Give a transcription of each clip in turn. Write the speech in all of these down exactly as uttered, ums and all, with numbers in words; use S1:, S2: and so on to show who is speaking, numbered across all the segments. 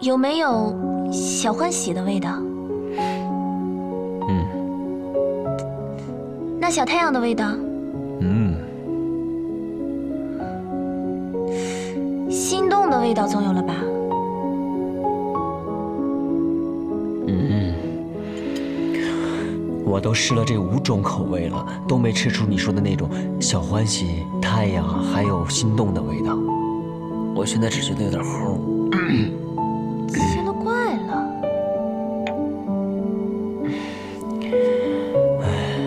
S1: 有没有小欢喜的味道？
S2: 嗯。
S1: 那小太阳的味道？
S2: 嗯。
S1: 心动的味道总有了吧？
S2: 嗯。我都试了这五种口味了，都没吃出你说的那种小欢喜、太阳还有心动的味道。我现在只觉得有点齁。
S1: 奇了怪了。
S2: 哎，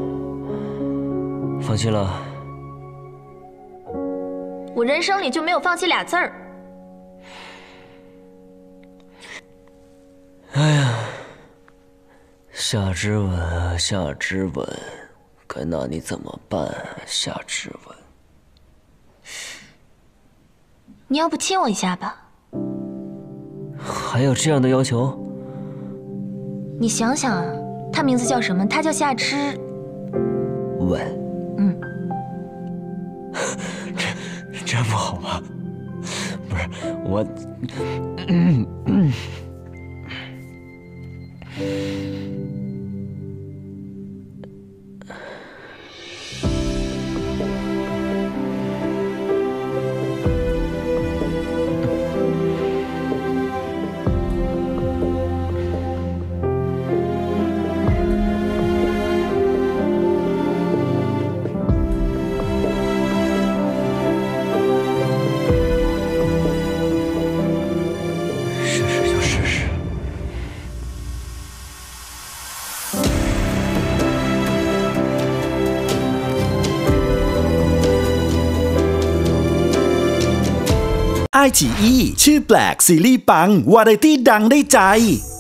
S2: 放弃了。
S1: 我人生里就没有放弃俩字儿。
S2: 哎呀，夏之吻啊，夏之吻，该拿你怎么办啊，夏之吻？
S1: 你要不亲我一下吧？
S2: 还有这样的要求？
S1: 你想想啊，他名字叫什么？他叫夏之
S2: 吻。
S1: 嗯。
S2: 这这不好吧？不是我，嗯嗯。
S3: ไอ จี อี ชื่อแปลกซีรีส์ปังวาไรตี้ดังได้ใจ